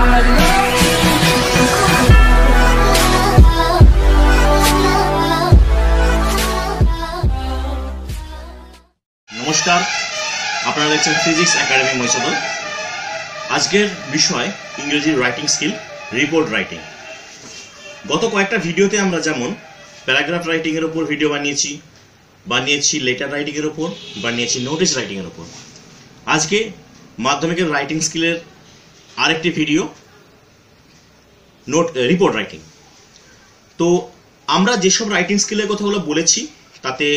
নমস্কার, আপনারা দেখছেন ফিজিক্স একাডেমি মহিষাদল। আজকের বিষয় ইংরেজি রাইটিং স্কিল, রিপোর্ট রাইটিং। গত কয়েকটা ভিডিওতে আমরা যেমন প্যারাগ্রাফ রাইটিং এর উপর ভিডিও বানিয়েছি লেটার রাইটিং এর উপর, বানিয়েছি নোটিশ রাইটিং এর উপর। আজকে মাধ্যমিকের রাইটিং স্কিলের আরেকটি ভিডিও, রিপোর্ট রাইটিং। তো আমরা যেসব রাইটিং স্কিলের কথাগুলো বলেছি তাতে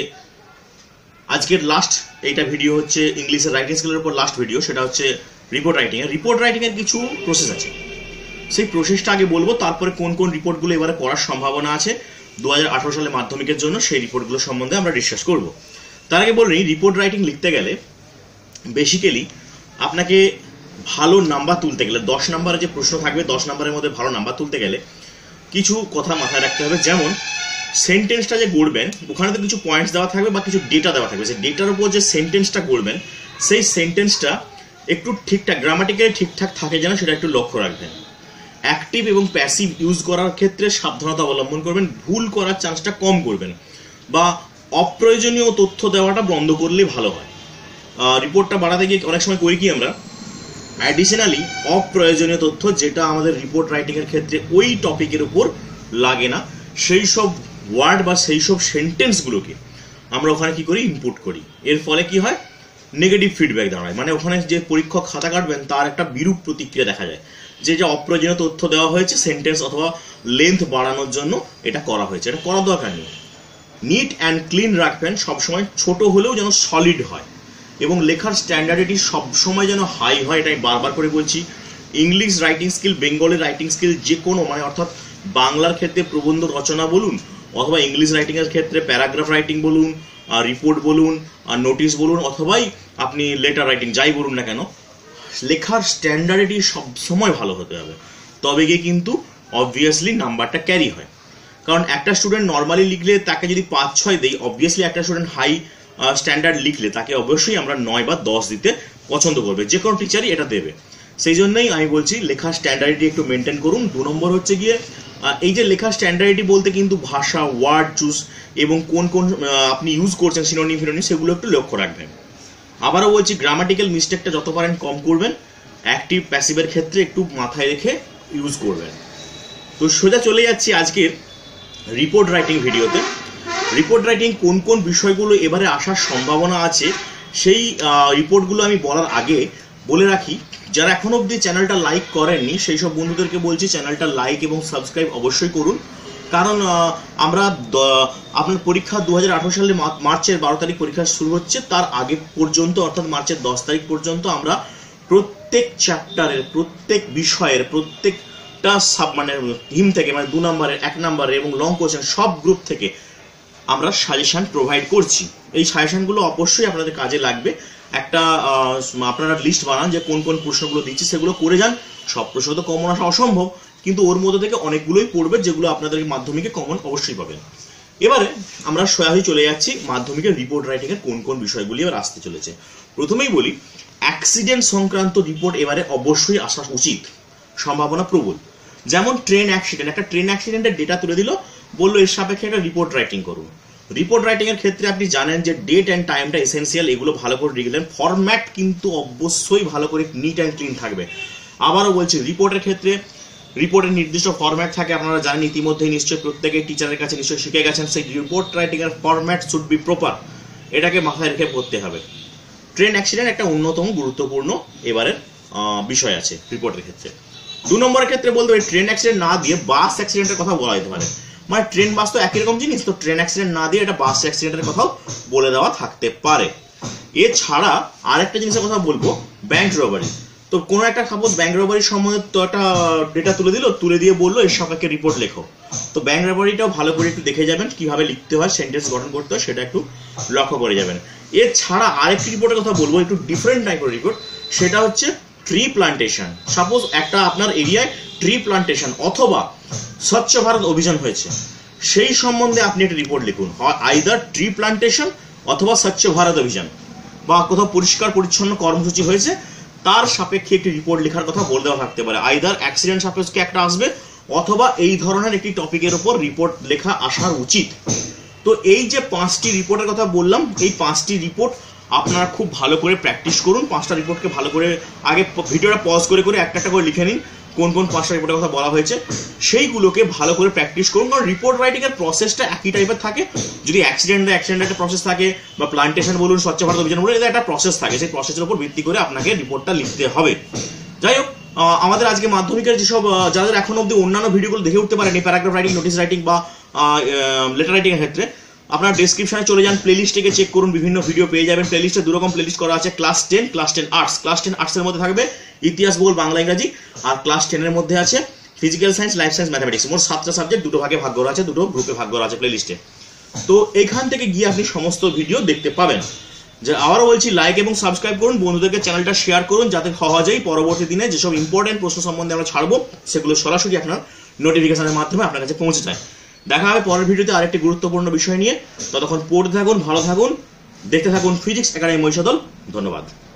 আজকের লাস্ট এইটা ভিডিও হচ্ছে ইংলিশের রাইটিং স্কিলের উপর লাস্ট ভিডিও, সেটা হচ্ছে রিপোর্ট রাইটিং এর। রিপোর্ট রাইটিং এর কিছু প্রসেস আছে, সেই প্রসেসটা আগে বলবো, তারপরে কোন কোন রিপোর্টগুলো এবারে করার সম্ভাবনা আছে 2018 সালে মাধ্যমিকের জন্য সেই রিপোর্টগুলো সম্বন্ধে আমরা ডিসকাস করব। তার আগে বলি, রিপোর্ট রাইটিং লিখতে গেলে বেসিক্যালি আপনাকে ভালো নাম্বার তুলতে গেলে 10 নম্বরে যে প্রশ্ন থাকবে 10 নম্বরের মধ্যে ভালো নাম্বার তুলতে গেলে কিছু কথা মাথায় রাখতে হবে। যেমন সেন্টেন্সটা যে গড়বেন ওখানে তো কিছু পয়েন্টস দেওয়া থাকবে বা কিছু ডেটা দেওয়া থাকবে, সেই ডেটার উপর যে সেন্টেন্সটা গড়বেন সেই সেন্টেন্সটা একটু ঠিকঠাক গ্রামাটিক্যালি ঠিকঠাক থাকে যেন সেটা একটু লক্ষ্য রাখবেন। অ্যাক্টিভ এবং প্যাসিভ ইউজ করার ক্ষেত্রে সাবধানতা অবলম্বন করবেন, ভুল করার চান্সটা কম করবেন, বা অপ্রয়োজনীয় তথ্য দেওয়াটা বন্ধ করলে ভালো হয়। রিপোর্টটা বাড়াতে গিয়ে অনেক সময় করি কি আমরা, অ্যাডিশনালি অপ্রয়োজনীয় তথ্য যেটা আমাদের রিপোর্ট রাইটিংয়ের ক্ষেত্রে ওই টপিকের উপর লাগে না সেই সব ওয়ার্ড বা সেই সব সেন্টেন্সগুলোকে আমরা ওখানে কি করি, ইনপুট করি। এর ফলে কি হয়, নেগেটিভ ফিডব্যাক দাঁড়ায়, মানে ওখানে যে পরীক্ষক খাতা কাটবেন তার একটা বিরূপ প্রতিক্রিয়া দেখা যায় যে অপ্রয়োজনীয় তথ্য দেওয়া হয়েছে, সেন্টেন্স অথবা লেন্থ বাড়ানোর জন্য এটা করা হয়েছে। এটা করার দরকার নেই। নিট অ্যান্ড ক্লিন রাখবেন, সবসময় ছোট হলেও যেন সলিড হয় এবং লেখার স্ট্যান্ডার্ডিটি সবসময় যেন হাই হয়, এটা আমি বারবার করে বলছি। English writing skill, Bengali writing skill, যে কোনো মানে অর্থাৎ বাংলার ক্ষেত্রে প্রবন্ধ রচনা বলুন অথবা ইংলিশ রাইটিংয়ের ক্ষেত্রে প্যারাগ্রাফ রাইটিং বলুন, রিপোর্ট বলুন, নোটিশ বলুন, অথবাই আপনি লেটার রাইটিং যাই বলুন না কেন, লেখার স্ট্যান্ডার্ডিটি সবসময় ভালো হতে হবে, তবে গিয়ে কিন্তু অবভিয়াসলি নাম্বারটা ক্যারি হয়। কারণ একটা স্টুডেন্ট নর্মালি লিখলে তাকে যদি 5-6 দেই, অবভিয়াসলি একটা স্টুডেন্ট হাই স্ট্যান্ডার্ড লিখলে তাকে অবশ্যই আমরা 9 বা 10 দিতে পছন্দ করবে, যে কোনো টিচারই এটা দেবে। সেই জন্যই আমি বলছি লেখার স্ট্যান্ডার্ডিটি একটু মেনটেন করুন। 2 নম্বর হচ্ছে গিয়ে এই যে লেখার স্ট্যান্ডার্ডিটি বলতে কিন্তু ভাষা, ওয়ার্ড চুজ এবং কোন কোন আপনি ইউজ করছেন সিনোনিম ফিনোনিম সেগুলো একটু লক্ষ্য রাখবেন। আবারও বলছি, গ্রামাটিক্যাল মিস্টেকটা যত পারেন কম করবেন, অ্যাক্টিভ প্যাসিভের ক্ষেত্রে একটু মাথায় রেখে ইউজ করবেন। তো সোজা চলে যাচ্ছি আজকের রিপোর্ট রাইটিং ভিডিওতে। রিপোর্ট রাইটিং কোন কোন বিষয়গুলো এবারে আসার সম্ভাবনা আছে সেই রিপোর্টগুলো আমি বলার আগে বলে রাখি, যারা এখন অবধি চ্যানেলটা লাইক করেননি সেই সব বন্ধুদেরকে বলছি চ্যানেলটা লাইক এবং সাবস্ক্রাইব অবশ্যই করুন। কারণ আমরা আপনার পরীক্ষা 2018 সালে মার্চের 12 তারিখ পরীক্ষা শুরু হচ্ছে, তার আগে পর্যন্ত অর্থাৎ মার্চের 10 তারিখ পর্যন্ত আমরা প্রত্যেক চ্যাপ্টারের, প্রত্যেক বিষয়ের, প্রত্যেকটা মানে থিম থেকে, মানে 2 নম্বরের, 1 নম্বরের এবং লং কোশ্চেন সব গ্রুপ থেকে আমরা সাজেশন প্রোভাইড করছি। এই সাজেশনগুলো অবশ্যই আপনাদের কাজে লাগবে। একটা আপনারা লিস্ট বানান যে কোন কোন প্রশ্নগুলো দিচ্ছি, সেগুলো করে যান। সব প্রশ্ন তো কমন আসা অসম্ভব, কিন্তু ওর মধ্যে থেকে অনেকগুলোই পড়বে যেগুলো আপনাদের মাধ্যমিকে কমন অবশ্যই পাবেন। এবারে আমরা সরাসরি চলে যাচ্ছি মাধ্যমিকের রিপোর্ট রাইটিং এর কোন কোন বিষয়গুলি এবার আসতে চলেছে। প্রথমেই বলি, অ্যাক্সিডেন্ট সংক্রান্ত রিপোর্ট এবারে অবশ্যই আসা উচিত, সম্ভাবনা প্রবল। যেমন ট্রেন অ্যাক্সিডেন্ট, একটা ট্রেন অ্যাক্সিডেন্টের ডেটা তুলে দিল, বললো এর সাপেক্ষে একটা রিপোর্ট রাইটিং করুন। রিপোর্ট রাইটিং এর ক্ষেত্রে আপনি জানেন যে ডেট অ্যান্ড টাইমটা এসেন্সিয়াল, এগুলো ভালো করে লিখলেন। ফরম্যাট কিন্তু অবশ্যই ভালো করে নিট অ্যান্ড ক্লিন থাকবে। আবারও বলছি, রিপোর্টের ক্ষেত্রে রিপোর্টের নির্দিষ্ট ফরম্যাট থাকে, আপনারা জানেন ইতিমধ্যেই, নিশ্চয়ই প্রত্যেকেই টিচারের কাছে নিশ্চয়ই শিখে গেছেন। সেই রিপোর্ট রাইটিং এর ফরম্যাট শুড বি প্রপার, এটাকে মাথায় রেখে পড়তে হবে। ট্রেন অ্যাক্সিডেন্ট একটা অন্যতম গুরুত্বপূর্ণ এবারের বিষয় আছে রিপোর্টের ক্ষেত্রে। 2 নম্বরের ক্ষেত্রে বলতে পারি, ট্রেন অ্যাক্সিডেন্ট না দিয়ে বাস অ্যাক্সিডেন্টের কথা বলা যেতে পারে। মানে ট্রেন বাস তো একই রকম জিনিস, তো ট্রেন অ্যাক্সিডেন্ট না দিয়ে এটা বাস অ্যাক্সিডেন্টের কথাও বলে দেওয়া থাকতে পারে। এছাড়া আরেকটা জিনিসের কথা বলবো, ব্যাংক রবারি। তো কোনো একটা সাপোজ ব্যাংক রবারির সম্বন্ধে তো একটা ডেটা তুলে দিয়ে বললো এর সাপেক্ষে রিপোর্ট লেখো। তো ব্যাংক রবারিটাও ভালো করে একটু দেখে যাবেন, কিভাবে লিখতে হয়, সেন্টেন্স গঠন করতে হয়, সেটা একটু লক্ষ্য করে যাবেন। এছাড়া আরেকটি রিপোর্টের কথা বলবো, একটু ডিফারেন্ট টাইপের রিপোর্ট, সেটা হচ্ছে ট্রি প্লান্টেশন। সাপোজ একটা আপনার এরিয়ায় ট্রি প্লান্টেশন অথবা স্বচ্ছ ভারত অভিযান হয়েছে, সেই সম্বন্ধে আপনি একটা রিপোর্ট লিখুন। আইদার ট্রি প্লান্টেশন অথবা স্বচ্ছ ভারত অভিযান, বা কোথাও পরিষ্কার পরিচ্ছন্ন কর্মসূচি হয়েছে তার সাপেক্ষে একটি রিপোর্ট লেখার কথা বলে দেওয়া থাকতে পারে। আইদার অ্যাক্সিডেন্ট সাপেক্ষে একটা আসবে, অথবা এই ধরনের একটি টপিকের উপর রিপোর্ট লেখা আসার উচিত। তো এই যে 5টি রিপোর্টের কথা বললাম, এই 5টি রিপোর্ট আপনারা খুব ভালো করে প্র্যাকটিস করুন। 5টা রিপোর্টকে ভালো করে আগে ভিডিওটা পজ করে করে একটা একটা করে লিখে নিন কোন কোন 5টা রিপোর্টের কথা বলা হয়েছে, সেইগুলোকে ভালো করে প্র্যাকটিস করুন। কারণ রিপোর্ট রাইটিং এর প্রসেসটা একই টাইপের থাকে। যদি অ্যাক্সিডেন্টের একটা প্রসেস থাকে, বা প্লান্টেশন বলুন, স্বচ্ছ ভারত অভিযান বলুন, এটা একটা প্রসেস থাকে। সেই প্রসেসের উপর ভিত্তি করে আপনাকে রিপোর্টটা লিখতে হবে। যাই হোক, আমাদের আজকে মাধ্যমিকের যেসব যাদের এখন অব্দি অন্যান্য ভিডিওগুলো দেখে উঠতে পারেনি, প্যারাগ্রাফ রাইটিং, নোটিস রাইটিং বা লেটার রাইটিং এর ক্ষেত্রে, আপনার ডেসক্রিপশনে চলে যান, প্লেলিস্টে চেক করুন, বিভিন্ন ভিডিও পেয়ে যাবেন। প্লেলিস্টে দুরকম প্লেলিস্ট করা আছে, ক্লাস 10, ক্লাস 10 আর্টস। ক্লাস 10 আর্টসের মধ্যে থাকবে ইতিহাস, ভূগোল, বাংলা, ইংরাজি। আর ক্লাস 10 এর মধ্যে আছে physical science, life science, mathematics. মোট 7টা সাবজেক্ট, দুটো ভাগে ভাগ করা আছে, দুটো গ্রুপে ভাগ করা আছে প্লেলিস্টে। তো এখান থেকে গিয়ে আপনি সমস্ত ভিডিও দেখতে পাবেন। যে আবারও বলছি, লাইক এবং সাবস্ক্রাইব করুন, বন্ধুদেরকে চ্যানেলটা শেয়ার করুন, যাতে সহজেই পরবর্তী দিনে যেসব ইম্পর্টেন্ট প্রশ্ন সম্বন্ধে আমরা ছাড়বো সেগুলো সরাসরি আপনার নোটিফিকেশনের মাধ্যমে আপনার কাছে পৌঁছে যায়। দেখা হবে পরের ভিডিওতে আরেকটি গুরুত্বপূর্ণ বিষয় নিয়ে। ততক্ষণ পড়তে থাকুন, ভালো থাকুন, দেখতে থাকুন ফিজিক্স একাডেমি মহিষাদল। ধন্যবাদ।